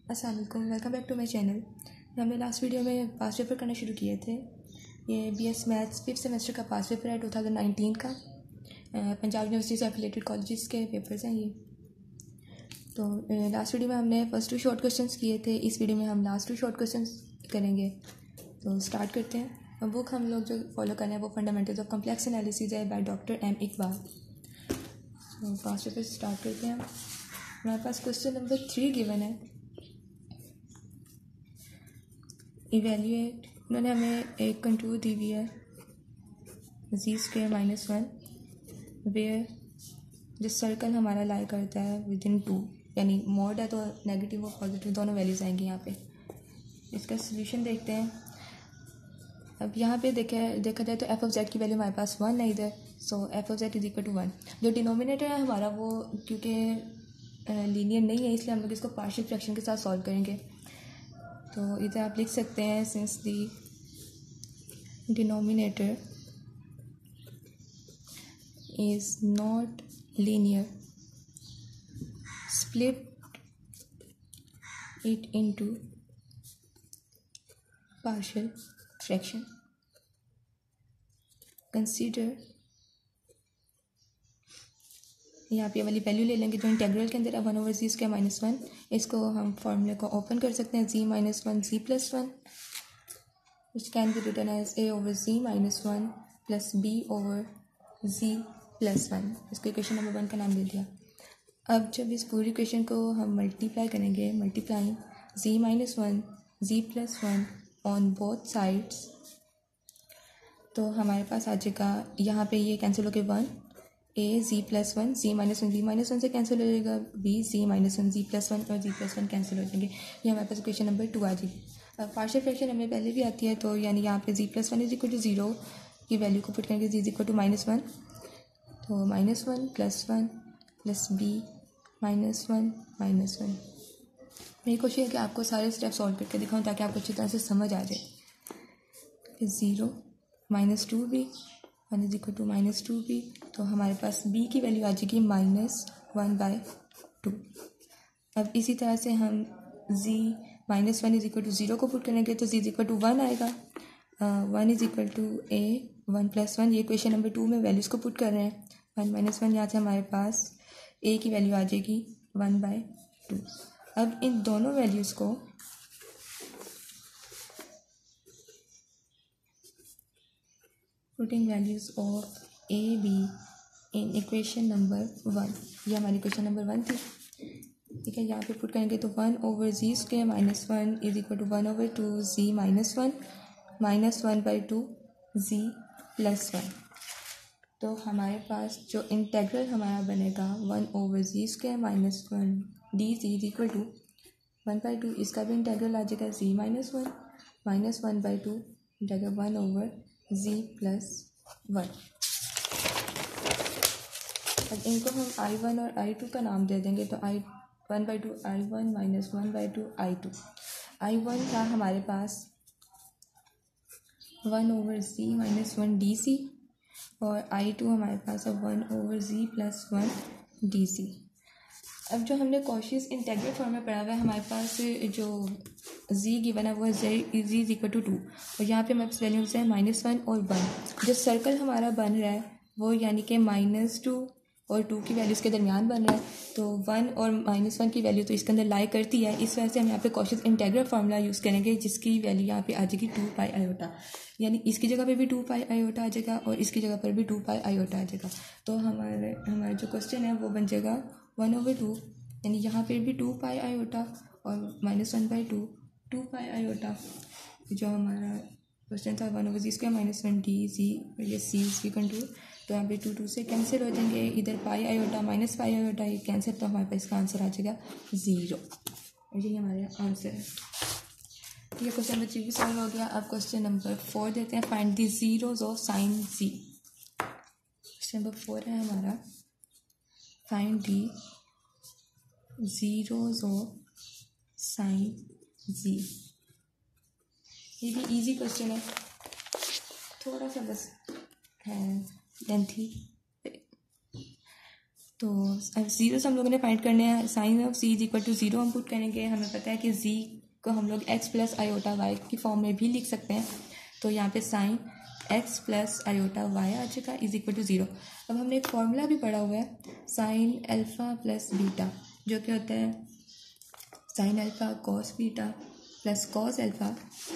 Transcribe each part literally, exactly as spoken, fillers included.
अस्सलाम वालेकुम, welcome back to my channel. हमने लास्ट वीडियो में पास पेपर करना शुरू किए थे। ये बीएस मैथ्स फिफ्थ सेमेस्टर का पास पेपर है टू थाउजेंड नाइनटीन का। पंजाब यूनिवर्सिटी से एफिलेटेड कॉलेजेस के पेपर्स हैं ये। तो लास्ट वीडियो में हमने फर्स्ट टू शॉर्ट क्वेश्चंस किए थे, इस वीडियो में हम लास्ट टू शॉर्ट क्वेश्चंस करेंगे। तो स्टार्ट करते हैं। बुक हम लोग जो फॉलो कर रहे हैं वो फंडामेंटल्स ऑफ कॉम्प्लेक्स एनालिसिस है बाय डॉक्टर एम इकबाल। तो पास पेपर स्टार्ट करते हैं। हमारे पास क्वेश्चन नंबर थ्री गिवन है। इवेल्यूएट, उन्होंने हमें एक कंटूर दी हुई है z square minus one, where जो सर्कल हमारा लाई करता है विद इन टू, यानी मोड है तो नेगेटिव और पॉजिटिव दोनों वैल्यूज़ आएंगी यहाँ पे। इसका सोल्यूशन देखते हैं। अब यहाँ पे देखे देखा जाए तो एफ ऑफ जेड की वैल्यू हमारे पास वन है इधर, so f of z is equal to one. जो डिनोमिनेटर है हमारा वो क्योंकि लीनियर नहीं है इसलिए हम लोग इसको पार्शियल फ्रैक्शन के साथ सॉल्व करेंगे। तो इधर आप लिख सकते हैं since the denominator is not linear split it into partial fraction. Consider, यहाँ पे वाली वैल्यू ले लेंगे जो इंटेग्रल के अंदर है one over z square minus one. इसको हम फॉर्मूले को ओपन कर सकते हैं z minus one z plus one, which can be written as a over z minus one plus b over z plus one. इसको इक्वेशन नंबर वन का नाम दे दिया। अब जब इस पूरी इक्वेशन को हम मल्टीप्लाई करेंगे, multiplying z minus one z plus one on both sides, तो हमारे पास आ जाएगा यहाँ पे ये कैंसिल हो गए one, a z plus one, z minus one z minus one से कैंसिल हो जाएगा, b z minus one z plus one और जी प्लस वन कैंसिल हो जाएंगे। ये हमारे पास इक्वेशन नंबर टू आ जाएगी। अब पार्शियल फ्रैक्शन हमें पहले भी आती है, तो यानी यहाँ पे z plus one is equal to zero की वैल्यू को पुट करेंगे, z is equal to minus one, तो minus one plus one plus b minus one minus one. मेरी कोशिश है कि आपको सारे स्टेप सॉल्व करके दिखाऊँ ताकि आपको अच्छी तरह से समझ आ जाए। Zero minus two b one is equal to minus two b, तो हमारे पास b की वैल्यू आ जाएगी माइनस वन बाय टू। अब इसी तरह से हम z minus one is equal to zero को पुट करेंगे तो z is equal to one आएगा, one is equal to a one plus one. ये क्वेश्चन नंबर टू में वैल्यूज़ को पुट कर रहे हैं। वन माइनस वन यहाँ से हमारे पास a की वैल्यू आ जाएगी वन बाय टू। अब इन दोनों वैल्यूज़ को putting values of a b in equation number one, ये हमारी इक्वेशन नंबर वन थी, ठीक है। यहाँ पे पुट करेंगे तो one over z square minus one is equal to one over two z minus one minus one by two z plus one. तो हमारे पास जो इंटेग्रल हमारा बनेगा one over z square minus one d z is equal to one by two, इसका भी integral आ जाएगा z minus one minus one by two integral one over z plus one. अब इनको हम आई वन और आई टू का नाम दे देंगे, तो I one by two I one minus one by two I two. I one था हमारे पास one over z minus one d c और आई टू हमारे पास है one over z plus one d c. अब जो हमने कॉशियस इंटेग्रल फॉर्म में पढ़ा हुआ है, हमारे पास जो z गिवन है वो है z z is equal to two, और यहाँ पे हमारे पास वैल्यूज है माइनस वन और वन। जो सर्कल हमारा बन रहा है वो यानी कि माइनस टू और टू की वैल्यूज़ के दरमियान बन रहा है, तो वन और माइनस वन की वैल्यू तो इसके अंदर लाई करती है। इस वजह से हम यहाँ पे कॉशियस इंटेग्रल फार्मूला यूज़ करेंगे जिसकी वैल्यू यहाँ पे आ जाएगी टू पाई आयोटा, यानी इसकी जगह पे भी टू पाई आयोटा आ जाएगा और इसकी जगह पर भी टू पाई आयोटा आ जाएगा। तो हमारे हमारा जो क्वेश्चन है वो बन जाएगा वन ओवर टू, यानी यहाँ पे भी टू पाई आयोटा और minus one by two two pi iota. जो हमारा क्वेश्चन था one over z square minus one d z और ये सी इसकी कंटूर, तो यहाँ पे टू टू से कैंसिल हो जाएंगे, इधर pi iota minus pi iota ये कैंसिल, तो हमारे पास इसका आंसर आ जाएगा ज़ीरो, और ये हमारा आंसर है। ये क्वेश्चन नंबर थ्री भी सॉल्व हो गया। अब क्वेश्चन नंबर फोर देते हैं, find the zeros of sine z. Question number four है हमारा, find the zeros of sine z. ये भी इजी क्वेश्चन है, थोड़ा सा बस है लेंथी। तो अब ज़ीरो से हम लोगों ने फाइंड करने हैं, sine of z is equal to zero हम पुट करेंगे। हमें पता है कि जी को हम लोग एक्स प्लस आयोटा वाई की फॉर्म में भी लिख सकते हैं, तो यहाँ पे sine x plus iota y आ जाएगा इज इक्वल टू ज़ीरो। अब हमने एक फॉर्मूला भी पढ़ा हुआ है साइन अल्फ़ा प्लस बीटा, जो कि होता है sine alpha cos beta plus cos alpha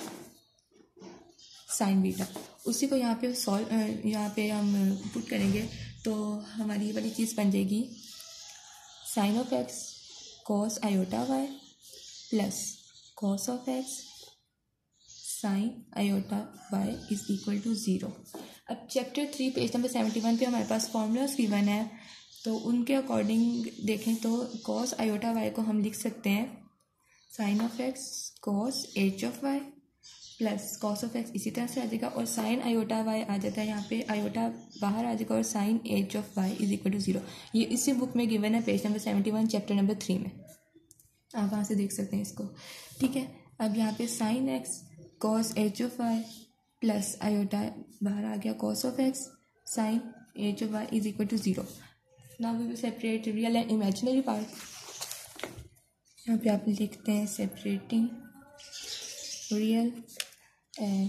sine beta. उसी को यहाँ पे सॉल्व यहाँ पे हम पुट करेंगे तो हमारी ये वाली चीज़ बन जाएगी sine of x cos iota y plus cos of x sine iota y is equal to zero. अब chapter three page number seventy one पे हमारे पास फॉर्मूलाज गिवन है, तो उनके अकॉर्डिंग देखें तो कॉस आयोटा वाई को हम लिख सकते हैं sine of x cos H of y plus cos of x इसी तरह से आ जाएगा, और साइन आयोटा वाई आ जाता है यहाँ पे, आयोटा बाहर आ जाएगा और sine H of Y is equal to zero. ये इसी बुक में गिवन है page number seventy one chapter number three में, आप वहाँ से देख सकते हैं इसको। ठीक है, अब यहाँ पे sine x cos H of y plus iota बाहर आ गया cos of x sine H of Y is equal to zero. Now we will separate real and imaginary part. यहाँ पे आप लिखते हैं separating real and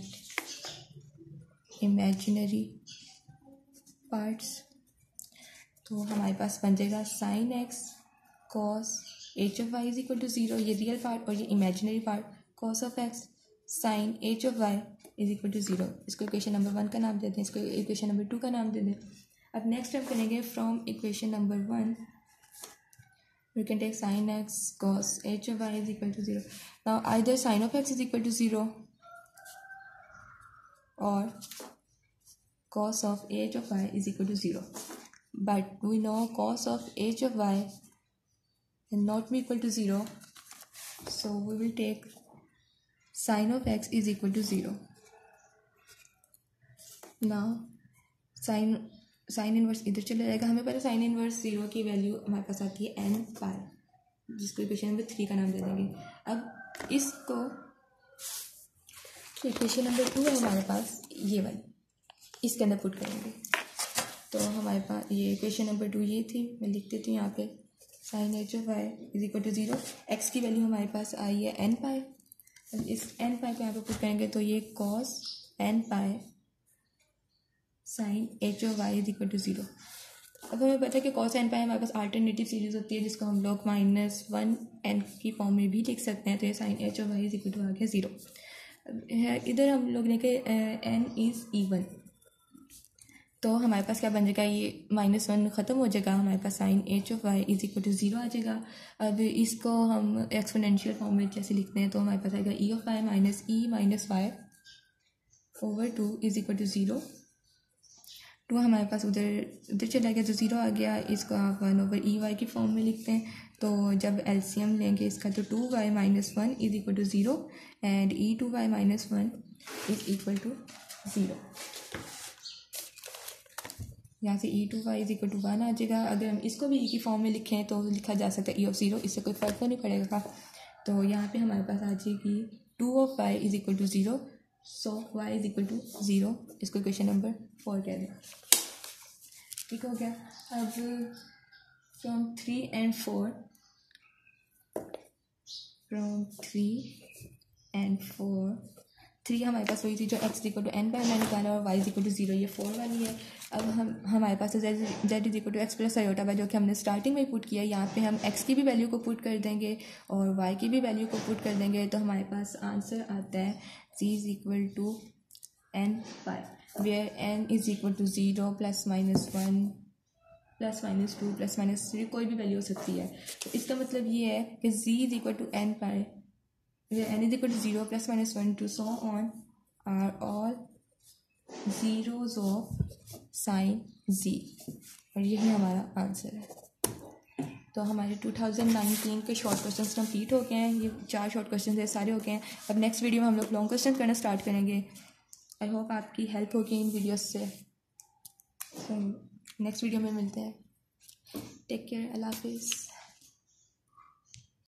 imaginary parts. तो हमारे पास बन जाएगा sine x cos H of Y is equal to zero, ये रियल पार्ट, और ये imaginary part cos of x sine H of Y is equal to zero. इसको इक्वेशन नंबर वन का नाम देते हैं, इसको इक्वेशन नंबर टू का नाम दे दें। अब नेक्स्ट हम करेंगे from equation number one we can take sine x cos H of Y is equal to zero. Now either sine of X is equal to zero or cos of h of y is equal to zero, but we know cos of h of y will not be equal to zero, so we will take sin of x is equal to zero. Now sin sin inverse इधर चला जाएगा, हमें पता sine inverse zero की value हमारे पास आती है एन पाई, जिसको इक्वेशन नंबर थ्री का नाम दे देंगे। अब इसको इक्वेशन नंबर टू है हमारे पास ये वाली, इसके अंदर पुट करेंगे। तो हमारे पास ये इक्वेशन नंबर टू ये थी, मैं लिख देती हूँ यहाँ पे sine H of Y is equal to zero. X की वैल्यू हमारे पास आई है एन पाई, इस एन पाई को यहाँ पे पुट करेंगे तो ये cos N pi sine H of Y is equal to zero. अब हमें पता है कि कॉस एन पाई हमारे पास अल्टरनेटिव सीरीज होती है, जिसको हम लोग माइनस वन एन की फॉर्म में भी लिख सकते हैं, तो ये sine H of Y is equal to आ गया ज़ीरो। इधर हम लोग ने कहा एन इज़ इवन, तो हमारे पास क्या बन जाएगा, ये माइनस वन ख़त्म हो जाएगा, हमारे पास sine H of Y is equal to zero आ जाएगा। अब इसको हम एक्सपोनेंशियल फॉर्म में जैसे लिखते हैं तो हमारे पास आएगा E of Y minus E minus Y over two is equal to zero. टू हमारे पास उधर उधर चला गया तो ज़ीरो आ गया, इसको आप वन ओवर ई वाई की फॉर्म में लिखते हैं, तो जब एलसीएम लेंगे इसका तो two Y minus one is equal to zero and E two Y minus one is equal to zero. यहाँ से E two Y is equal to one आ जाएगा। अगर हम इसको भी ई की फॉर्म में लिखें तो लिखा जा सकता है ई ऑफ ज़ीरो, इससे कोई फ़र्क तो नहीं पड़ेगा। तो यहाँ पे हमारे पास आ जाएगी two of Y is equal to zero, so Y is equal to zero, इसको क्वेश्चन नंबर फोर कह दें। ठीक हो गया। अब from three and four from three and four three हमारे पास वही थी जो X equal to N by N निकाला, और वाई इक्वल टू ज़ीरो ये फोर वाली है। अब हम हमारे पास Z Z is equal to X plus iota bye, जो कि हमने स्टार्टिंग में पुट किया, यहाँ पे हम एक्स की भी वैल्यू को पुट कर देंगे और वाई की भी वैल्यू को पुट कर देंगे, तो हमारे पास आंसर आता है G is equal to N by, where N is equal to zero plus minus one plus minus two plus minus three, कोई भी वैल्यू हो सकती है। तो इसका मतलब ये है कि G is equal to N pi where n is equal to zero plus minus one to so on are all zeros of sin z, और यही हमारा आंसर है। तो हमारे टू थाउजेंड नाइनटीन के शॉर्ट क्वेश्चंस कंप्लीट हो गए हैं, ये चार शॉर्ट क्वेश्चंस है सारे हो गए हैं। अब नेक्स्ट वीडियो में हम लोग लॉन्ग क्वेश्चन करना स्टार्ट करेंगे। आई होप आपकी हेल्प होगी इन वीडियोस से। तो नेक्स्ट वीडियो में मिलते हैं। टेक केयर, अल्लाह हाफिज़।